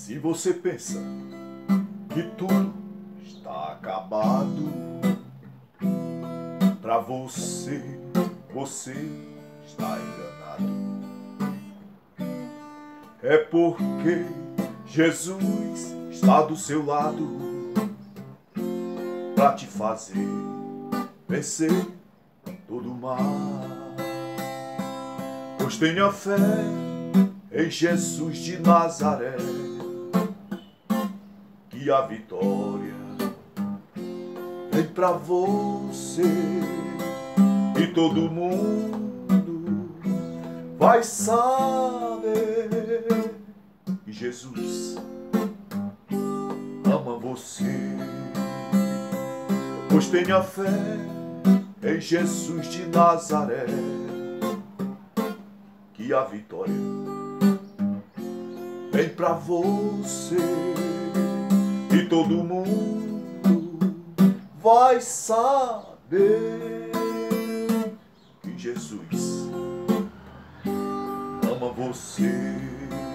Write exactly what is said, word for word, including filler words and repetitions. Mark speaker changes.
Speaker 1: Se você pensa que tudo está acabado pra você, você está enganado. É porque Jesus está do seu lado pra te fazer vencer todo o mal. Pois tenha fé em Jesus de Nazaré, que a vitória vem pra você e todo mundo vai saber que Jesus ama você. Pois tenha fé em Jesus de Nazaré, que a vitória vem pra você e todo mundo vai saber que Jesus ama você.